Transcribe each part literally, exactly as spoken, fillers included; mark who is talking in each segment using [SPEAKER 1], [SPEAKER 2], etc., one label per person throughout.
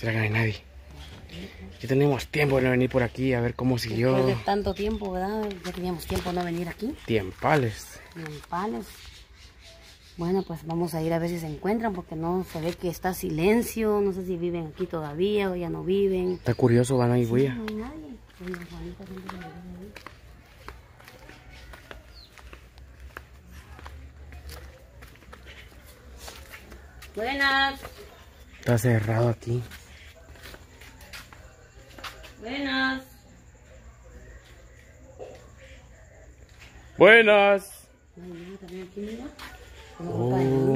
[SPEAKER 1] ¿Será que no hay nadie? Ya tenemos tiempo de no venir por aquí a ver cómo siguió.
[SPEAKER 2] Después de tanto tiempo, ¿verdad? Ya teníamos tiempo de no venir aquí.
[SPEAKER 1] Tiempales.
[SPEAKER 2] Tiempales. Bueno, pues vamos a ir a ver si se encuentran porque no se ve que está silencio. No sé si viven aquí todavía o ya no viven.
[SPEAKER 1] Está curioso, van ahí, voy
[SPEAKER 2] Sí,
[SPEAKER 1] a...
[SPEAKER 2] no hay nadie. Doña Juanita siempre me dice ahí. Buenas.
[SPEAKER 1] Está cerrado aquí.
[SPEAKER 2] Buenas.
[SPEAKER 1] Buenas.
[SPEAKER 2] Ay, mira, también aquí, mira.
[SPEAKER 1] Oh.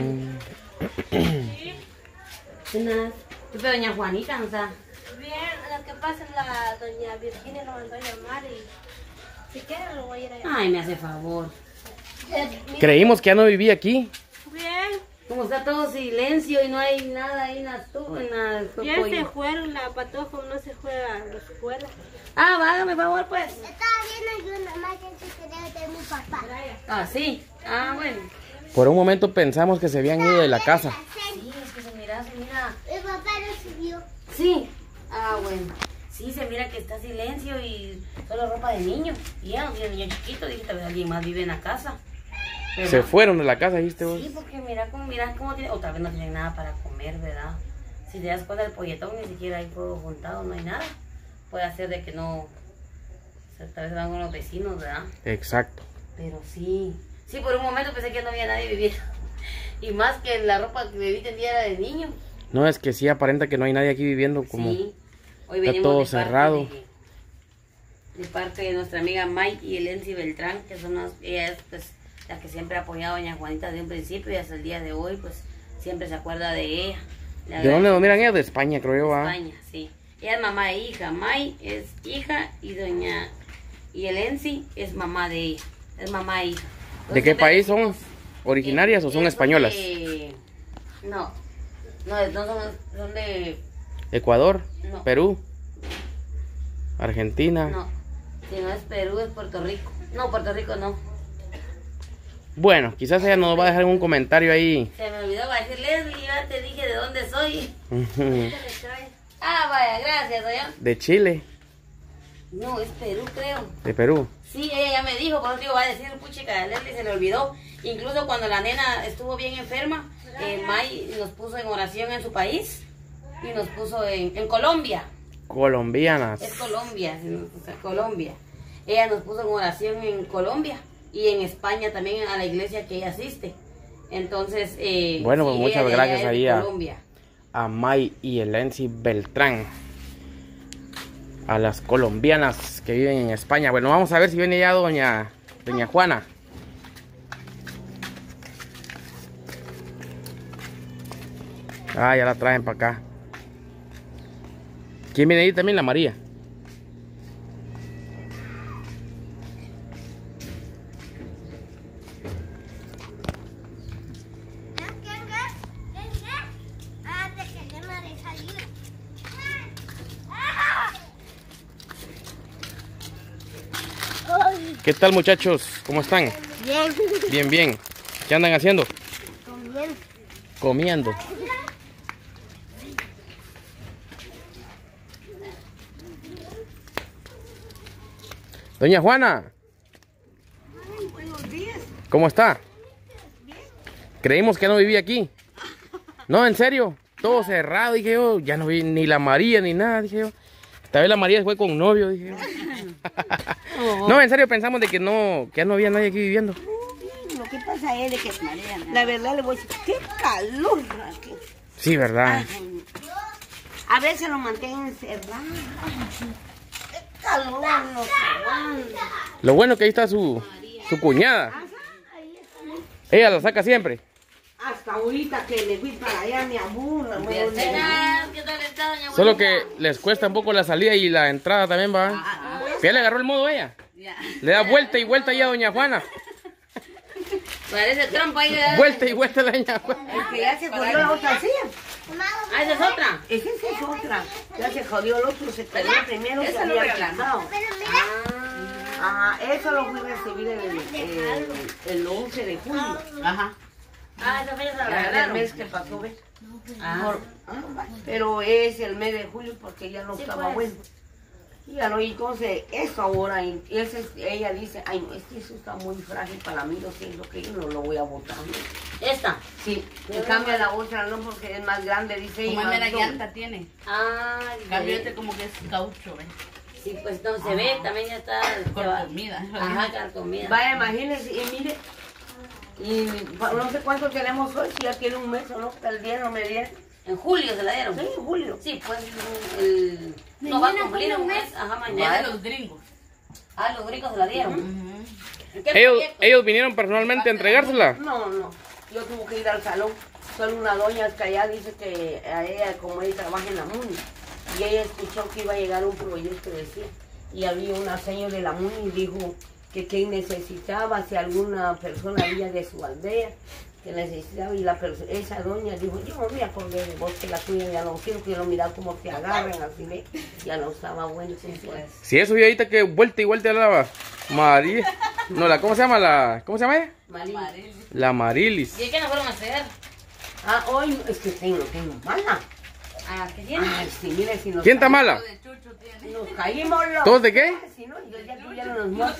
[SPEAKER 2] Buenas. ¿Qué fue doña Juanita? O sea,
[SPEAKER 3] Bien, lo que pasa es la doña Virginia lo mandó a llamar y si quiere lo voy a ir a llamar.
[SPEAKER 2] ay, me hace favor.
[SPEAKER 3] Eh, mira,
[SPEAKER 1] Creímos que ya no vivía aquí.
[SPEAKER 3] bien,
[SPEAKER 2] Como está todo silencio y no hay nada ahí en la estufa, en la
[SPEAKER 3] ya
[SPEAKER 2] pollo.
[SPEAKER 3] se fueron, la patoja no se fue a la escuela.
[SPEAKER 2] Ah, vágame favor, pues.
[SPEAKER 4] Estaba viendo yo nomás que se quería de mi papá.
[SPEAKER 2] Ah, sí. Ah, bueno.
[SPEAKER 1] Por un momento pensamos que se habían ido de la casa.
[SPEAKER 2] Sí, es que se mira, se mira.
[SPEAKER 4] Mi papá lo subió.
[SPEAKER 2] Sí. Ah, bueno. Sí, se mira que está silencio y solo ropa de niño. Y ya no tiene niño chiquito, dije, tal vez alguien más vive en la casa. Pero
[SPEAKER 1] Se
[SPEAKER 2] no.
[SPEAKER 1] fueron de la casa, ¿viste vos?
[SPEAKER 2] Sí, porque mira cómo, mira cómo tiene, otra vez no tienen nada para comer, ¿verdad? Si te das cuenta del polletón, ni siquiera hay fuego juntado, no hay nada. Puede ser de que no, o sea, tal vez van con los vecinos, ¿verdad?
[SPEAKER 1] Exacto.
[SPEAKER 2] Pero sí, sí, por un momento pensé que no había nadie viviendo. Y más que la ropa que bebí tendía era de niño.
[SPEAKER 1] No, es que sí aparenta que no hay nadie aquí viviendo, como
[SPEAKER 2] Sí, hoy
[SPEAKER 1] está
[SPEAKER 2] venimos
[SPEAKER 1] todo
[SPEAKER 2] de parte
[SPEAKER 1] cerrado.
[SPEAKER 2] De, de parte de nuestra amiga May y Elenci Beltrán, que son las, ella es pues la que siempre ha apoyado a doña Juanita desde un principio y hasta el día de hoy, pues siempre se acuerda de ella. Le
[SPEAKER 1] ¿De dónde
[SPEAKER 2] agradece-
[SPEAKER 1] nos miran ellas? De España, creo yo, ¿va?
[SPEAKER 2] España, sí. Ella es mamá e hija. May es hija y doña y Elenci es mamá de ella. Es mamá e hija.
[SPEAKER 1] ¿De qué
[SPEAKER 2] Entonces,
[SPEAKER 1] país son? ¿Originarias o son
[SPEAKER 2] ellas
[SPEAKER 1] españolas?
[SPEAKER 2] de- No, no, no son, son de...
[SPEAKER 1] Ecuador,
[SPEAKER 2] No.
[SPEAKER 1] Perú, Argentina.
[SPEAKER 2] No, si no es Perú, es Puerto Rico. No, Puerto Rico no.
[SPEAKER 1] Bueno, quizás ella nos va a dejar un comentario ahí.
[SPEAKER 2] Se me olvidó, va a decir, Leslie, ya te dije de dónde soy.
[SPEAKER 1] Ujú.
[SPEAKER 2] Ah, vaya, gracias, doña.
[SPEAKER 1] De Chile,
[SPEAKER 2] No, es Perú, creo.
[SPEAKER 1] de Perú.
[SPEAKER 2] Sí, ella ya me dijo, por eso digo, va a decir, puchica, a Leslie se le olvidó. Incluso cuando la nena estuvo bien enferma, eh, May nos puso en oración en su país y nos puso en, en Colombia.
[SPEAKER 1] Colombianas.
[SPEAKER 2] Es Colombia, o sea, Colombia. Ella nos puso en oración en Colombia y en España también a la iglesia que ella asiste. Entonces, eh,
[SPEAKER 1] Bueno, pues
[SPEAKER 2] sí,
[SPEAKER 1] muchas
[SPEAKER 2] ella de
[SPEAKER 1] gracias
[SPEAKER 2] allá es
[SPEAKER 1] ahí
[SPEAKER 2] de
[SPEAKER 1] a-
[SPEAKER 2] Colombia.
[SPEAKER 1] A May y Elenci Beltrán. A las colombianas que viven en España. Bueno, vamos a ver si viene ya doña, doña Juana. Ah, ya la traen para acá. ¿Quién viene ahí también? La María. ¿Qué tal, muchachos? ¿Cómo están?
[SPEAKER 4] Bien.
[SPEAKER 1] Bien, bien. ¿Qué andan haciendo?
[SPEAKER 4] Comiendo.
[SPEAKER 1] Comiendo. Doña Juana.
[SPEAKER 3] Buenos días.
[SPEAKER 1] ¿Cómo está? Creímos que no vivía aquí. No, en serio. Todo cerrado, dije yo. Ya no vi ni la María ni nada, dije yo. Esta vez la María fue con novio, dije yo. No, en serio pensamos de que no, que ya no había nadie aquí viviendo.
[SPEAKER 3] Lo que pasa es de que la verdad le voy a decir, qué calor aquí.
[SPEAKER 1] Sí, ¿verdad?
[SPEAKER 3] A veces lo mantengo encerrado. Qué calor, no se aguanta.
[SPEAKER 1] Lo bueno que ahí está su, su cuñada. Ella la saca siempre.
[SPEAKER 3] Hasta ahorita que le fui para allá, mi amor. la muero de-
[SPEAKER 2] Buenas, ¿qué tal está, doña Juana?
[SPEAKER 1] Solo que les cuesta un poco la salida y la entrada también, va. Ya le agarró el modo ella.
[SPEAKER 2] Ya.
[SPEAKER 1] Le da vuelta y vuelta ahí a doña Juana.
[SPEAKER 2] Parece trampa ahí, ¿verdad?
[SPEAKER 1] Vuelta y vuelta a doña Juana.
[SPEAKER 3] Es que ya se jodió la otra silla.
[SPEAKER 2] Ah, esa es otra.
[SPEAKER 3] Esa sí es otra. Ya se jodió el otro, se perdió el primero.
[SPEAKER 2] Esa
[SPEAKER 3] se
[SPEAKER 2] lo
[SPEAKER 3] había
[SPEAKER 2] regalamos.
[SPEAKER 3] quitado.
[SPEAKER 4] Pero mira,
[SPEAKER 3] Ajá, eso lo fui a recibir el, el, el once de julio.
[SPEAKER 2] Ajá. Ah, esa fecha se la
[SPEAKER 3] El
[SPEAKER 2] regalaron.
[SPEAKER 3] mes que pasó, ¿ves?
[SPEAKER 2] Ah,
[SPEAKER 3] Por- ah, pero es el mes de julio porque ya no
[SPEAKER 2] Sí,
[SPEAKER 3] estaba
[SPEAKER 2] pues.
[SPEAKER 3] bueno. Y ya no, y entonces eso ahora, y ese, es- ella dice, ay no, es que eso está muy frágil para mí, lo siento que yo no lo voy a botar.
[SPEAKER 2] esta.
[SPEAKER 3] Sí, me cambia la otra, no porque es más grande, dice
[SPEAKER 5] Como
[SPEAKER 3] ella.
[SPEAKER 5] es mera
[SPEAKER 3] más doble.
[SPEAKER 5] llanta tiene.
[SPEAKER 2] Ah,
[SPEAKER 5] Cambio este como que es caucho, ¿ves?
[SPEAKER 2] sí, pues no se ve, también ya está.
[SPEAKER 5] Con
[SPEAKER 2] se va-
[SPEAKER 5] comida.
[SPEAKER 2] Ajá, con comida.
[SPEAKER 3] Vaya, imagínense, y mire, y pa- no sé cuánto tenemos hoy, si ya tiene un mes o no, el día no me viene.
[SPEAKER 2] En julio se la dieron.
[SPEAKER 3] Sí, en julio.
[SPEAKER 2] Sí, pues el... no va a cumplir un mes. Ajá,
[SPEAKER 5] Ya de
[SPEAKER 2] mañana.
[SPEAKER 5] los gringos.
[SPEAKER 2] Ah, los gringos se la dieron. ¿En qué
[SPEAKER 1] Ellos,
[SPEAKER 2] proyecto?
[SPEAKER 1] ellos vinieron personalmente a entregársela.
[SPEAKER 3] No, no, yo tuve que ir al salón. Solo una doña que allá dice que a ella, como ella trabaja en la MUNI, y ella escuchó que iba a llegar un proyecto, decía, y había una señora de la MUNI y dijo que quien necesitaba, si alguna persona había de su aldea, que necesitaba, y la perso- esa doña dijo, yo me voy a acordar de vos, que la tuya ya no quiero, que yo lo miraba como te agarran, así ve, ya no estaba bueno. Sí, pues.
[SPEAKER 1] Si eso vi ahorita que vuelta y vuelta la María. No, la, ¿cómo se llama la? ¿Cómo se llama ella?
[SPEAKER 3] María.
[SPEAKER 1] La Marilis.
[SPEAKER 2] ¿Y qué nos fueron a hacer?
[SPEAKER 3] Ah, hoy, es que tengo, tengo mala.
[SPEAKER 2] Ah, ¿qué tiene?
[SPEAKER 3] Ay, sí, mire, si nos
[SPEAKER 1] ¿Quién está mala?
[SPEAKER 5] De chucho tiene.
[SPEAKER 3] Nos caímos los...
[SPEAKER 1] ¿Todos de qué?
[SPEAKER 3] Si no, yo ya, ya no nos vimos.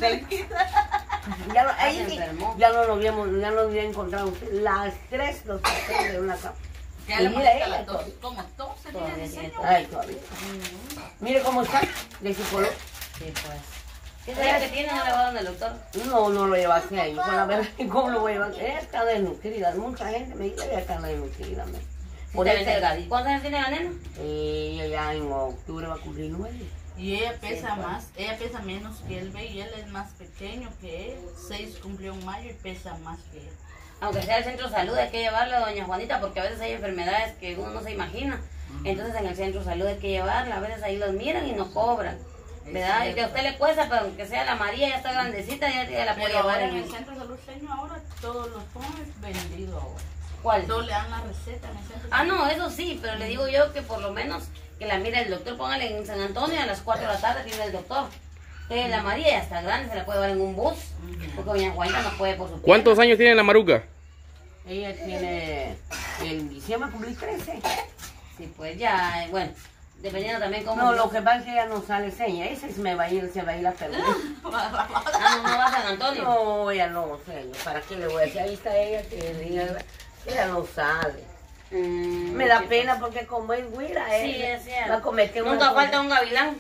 [SPEAKER 3] Ya no, ahí
[SPEAKER 2] se
[SPEAKER 3] sí,
[SPEAKER 2] enfermó.
[SPEAKER 3] ya no nos habíamos, ya no nos había encontrado usted. Las tres nos sacaron de una cama.
[SPEAKER 5] Ya
[SPEAKER 3] Y
[SPEAKER 5] le
[SPEAKER 3] mira
[SPEAKER 5] molesta
[SPEAKER 3] ella,
[SPEAKER 5] la tos. Como tos se tiene
[SPEAKER 2] Todavía
[SPEAKER 5] de
[SPEAKER 2] tiene
[SPEAKER 5] señor.
[SPEAKER 3] Ay, todavía. Mire cómo está, de su color.
[SPEAKER 2] Sí, pues. ¿Qué sabía que tiene? ¿No le va a dar al doctor?
[SPEAKER 3] No, no lo llevaste ahí, con la verdad, ¿cómo lo voy a llevar? Ella está desnutrida, mucha gente me dice que ella está desnutrida. me.
[SPEAKER 2] Por
[SPEAKER 3] Por
[SPEAKER 2] el
[SPEAKER 3] eso,
[SPEAKER 2] ¿Y cuántos años tiene la nena?
[SPEAKER 3] ella ya en octubre va a cumplir nueve.
[SPEAKER 5] Y ella pesa
[SPEAKER 2] pues.
[SPEAKER 5] más, ella pesa menos que él, ve, y él es más pequeño que él. Seis cumplió en mayo y pesa más que él.
[SPEAKER 2] Aunque sea el centro de salud, hay que llevarla a doña Juanita, porque a veces hay enfermedades que uno no se imagina. Entonces en el centro de salud hay que llevarla, a veces ahí los miran y no cobran. ¿Verdad? Y que a usted le cuesta, pero aunque sea la María, ya está grandecita, ya, ya la puede
[SPEAKER 5] Pero
[SPEAKER 2] llevar
[SPEAKER 5] ahora
[SPEAKER 2] en
[SPEAKER 5] en el
[SPEAKER 2] el...
[SPEAKER 5] centro de salud seño, ahora todos los jóvenes vendidos ahora.
[SPEAKER 2] ¿Cuál?
[SPEAKER 5] Todos le dan la receta en el centro de
[SPEAKER 2] Ah,
[SPEAKER 5] salud.
[SPEAKER 2] no, eso sí, pero le digo yo que por lo menos que la mire el doctor, póngale en San Antonio a las cuatro de la tarde, tiene el doctor. Que la María ya está grande, se la puede llevar en un bus, porque doña Juanita no puede por su pierna.
[SPEAKER 1] ¿Cuántos años tiene la Maruca?
[SPEAKER 3] Ella tiene, en diciembre cumplí trece.
[SPEAKER 2] Sí, pues ya, eh, bueno, dependiendo también cómo...
[SPEAKER 3] No, lo que pasa es que ella no sale seña, esa se me va a ir, se va a ir a perder.
[SPEAKER 2] Ah, no, no va a San Antonio.
[SPEAKER 3] No, ella no, señor, ¿para qué le voy a decir? Ahí está ella, que diga, ella no sale.
[SPEAKER 2] Mm,
[SPEAKER 3] Me da
[SPEAKER 2] sí,
[SPEAKER 3] pena porque como es güira,
[SPEAKER 2] Sí,
[SPEAKER 3] ella
[SPEAKER 2] es cierto.
[SPEAKER 3] va a cometer una,
[SPEAKER 2] Nunca
[SPEAKER 3] ton-
[SPEAKER 2] falta un gavilán.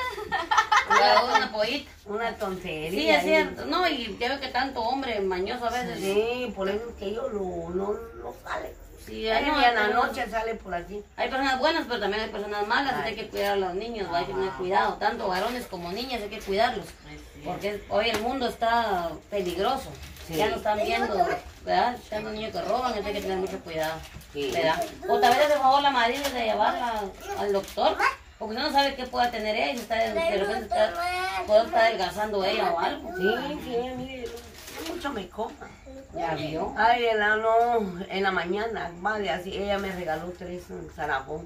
[SPEAKER 2] Una, una pollita.
[SPEAKER 3] una tontería.
[SPEAKER 2] Sí, es
[SPEAKER 3] ahí.
[SPEAKER 2] cierto. No, y ya veo que tanto hombre mañoso a veces.
[SPEAKER 3] Sí, por eso es que ellos no, no, no salen.
[SPEAKER 2] Sí,
[SPEAKER 3] Ella
[SPEAKER 2] hay, no,
[SPEAKER 3] ni en la
[SPEAKER 2] pero-
[SPEAKER 3] noche sale por aquí.
[SPEAKER 2] hay personas buenas, pero también hay personas malas. Hay que cuidar a los niños, hay que tener cuidado. Tanto varones como niñas hay que cuidarlos. Porque hoy el mundo está peligroso.
[SPEAKER 3] Sí.
[SPEAKER 2] Ya lo están viendo, ¿verdad? Tanto niños que roban, hay que tener mucho cuidado.
[SPEAKER 3] Sí.
[SPEAKER 2] ¿Verdad? O tal vez hace favor la madre de llevarla al doctor. Porque uno no sabe qué pueda tener ella, si está, de repente está, puede estar adelgazando ella o algo.
[SPEAKER 3] Sí, sí, mire, mucho me coma.
[SPEAKER 2] Ya vio.
[SPEAKER 3] Ay, en la, no, en la mañana, vale, así, ella me regaló tres en Sarajón.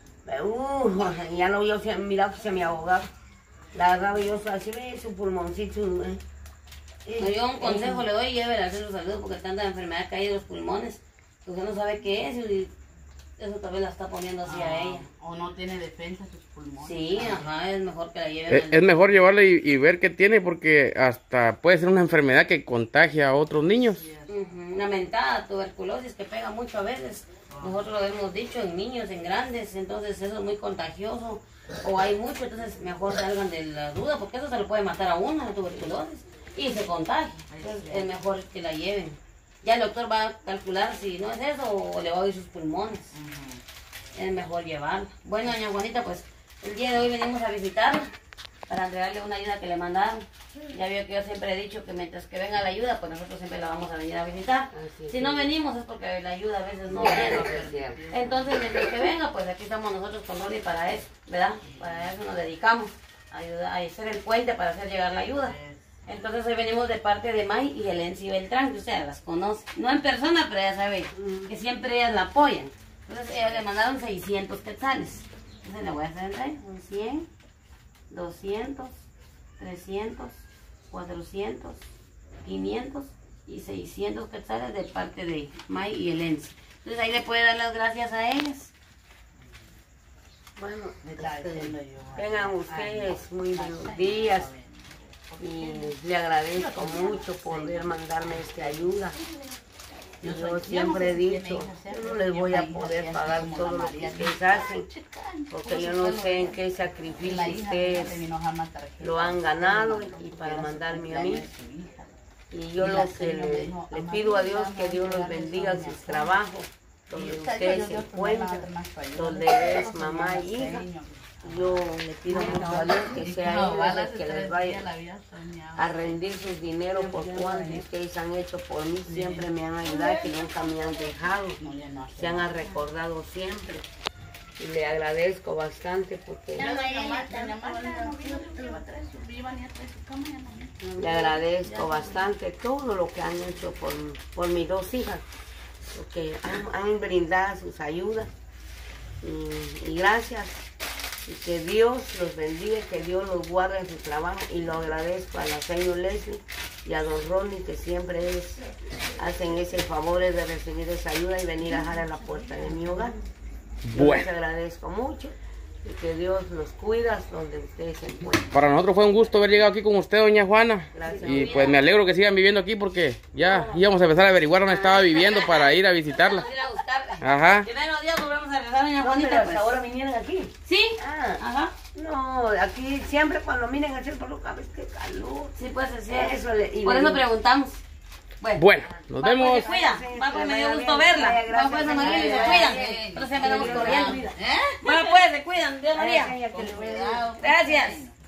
[SPEAKER 3] Uh, ya no, yo se, mira que se me ahogaba. La agarraba yo así, ve su pulmoncito. eh.
[SPEAKER 2] No, yo un consejo le doy, llévela al centro de salud porque tanta enfermedad que hay de los pulmones. Que usted no sabe qué es y eso tal vez la está poniendo así a ella.
[SPEAKER 5] O no tiene defensa sus pulmones.
[SPEAKER 2] Sí, ajá, es mejor que la lleven
[SPEAKER 1] Es,
[SPEAKER 2] al-
[SPEAKER 1] es mejor llevarla y, y ver qué tiene porque hasta puede ser una enfermedad que contagia a otros niños.
[SPEAKER 2] Ujú, una mentada, tuberculosis que pega mucho a veces. Nosotros lo hemos dicho en niños, en grandes, entonces eso es muy contagioso. O hay mucho, entonces mejor salgan de la duda porque eso se lo puede matar a uno, la tuberculosis, y se contagia. Entonces es mejor que la lleven. Ya el doctor va a calcular si no es eso o le va a oír sus pulmones. Es mejor llevarla. Bueno, doña Juanita, pues el día de hoy venimos a visitarla para entregarle una ayuda que le mandaron. Ya vio que yo siempre he dicho que mientras que venga la ayuda, pues nosotros siempre la vamos a venir a visitar.
[SPEAKER 3] Así es.
[SPEAKER 2] Si no venimos es porque la ayuda a veces no
[SPEAKER 3] Sí,
[SPEAKER 2] viene.
[SPEAKER 3] es cierto.
[SPEAKER 2] Entonces, mientras que venga, pues aquí estamos nosotros con Ronnie para eso, ¿verdad? Para eso nos dedicamos, a, ayudar, a hacer el puente para hacer llegar la ayuda. Entonces hoy venimos de parte de May y Elenci Beltrán, que usted las conoce. No en persona, pero ya sabe que siempre ellas la apoyan. Entonces ellas le mandaron seiscientos quetzales. Entonces le voy a hacer entrar, son cien, doscientos, trescientos, cuatrocientos, quinientos y seiscientos quetzales de parte de May y el Enzi. Entonces ahí le puede dar las gracias a ellas.
[SPEAKER 3] Bueno,
[SPEAKER 5] Me estaba
[SPEAKER 3] este,
[SPEAKER 5] diciendo yo.
[SPEAKER 3] tengan ustedes muy buenos días y le agradezco mucho poder mandarme esta ayuda. Y yo siempre he dicho, yo no les voy a poder pagar todo lo que ustedes hacen, porque yo no sé en qué sacrificio ustedes lo han ganado y para mandarme a mí. Y yo lo que le, le pido a Dios, que Dios los bendiga en sus trabajos, donde ustedes se encuentran, donde es mamá y hija. Yo le pido mucho a Dios que sea Él el que les vaya a rendir sus dinero por cuanto ustedes han hecho por mí. Siempre me han ayudado, que nunca me han dejado, se han recordado siempre. Y le agradezco bastante porque le agradezco bastante todo lo que han hecho por, por mis dos hijas, porque han, han brindado sus ayudas. Y, y gracias. Y que Dios los bendiga, que Dios los guarde en su trabajo. Y lo agradezco a la señora Leslie y a don Ronnie, que siempre es, hacen ese favor de recibir esa ayuda y venir a dejar a la puerta de mi hogar. Yo
[SPEAKER 1] Bueno.
[SPEAKER 3] les agradezco mucho y que Dios los cuida donde ustedes se encuentren.
[SPEAKER 1] Para nosotros fue un gusto haber llegado aquí con usted, doña Juana.
[SPEAKER 3] Gracias.
[SPEAKER 1] Y pues me alegro que sigan viviendo aquí porque ya íbamos a empezar a averiguar dónde estaba viviendo para ir a visitarla.
[SPEAKER 2] Ir a buscarla.
[SPEAKER 1] Ajá.
[SPEAKER 2] Primero días volvemos a regresar, doña
[SPEAKER 3] ¿Dónde
[SPEAKER 2] Juanita.
[SPEAKER 3] las
[SPEAKER 2] Pues.
[SPEAKER 3] ahora vinieron aquí?
[SPEAKER 2] Sí.
[SPEAKER 3] Ah,
[SPEAKER 2] Ajá.
[SPEAKER 3] no, aquí siempre cuando miren así por los cabezas, qué calor.
[SPEAKER 2] Sí, pues así.
[SPEAKER 3] Eso le- y
[SPEAKER 2] Por
[SPEAKER 3] le
[SPEAKER 2] eso
[SPEAKER 3] digo.
[SPEAKER 2] preguntamos. Bueno.
[SPEAKER 1] Bueno, nos
[SPEAKER 2] Va, pues,
[SPEAKER 1] vemos.
[SPEAKER 2] se cuida. Va, pues me dio gusto verla. Va, pues, María, y se cuidan. Entonces me damos corriendo. ¿Eh? Va, pues, se cuidan. Dios María.
[SPEAKER 3] Ay, que le voy a-
[SPEAKER 2] Gracias.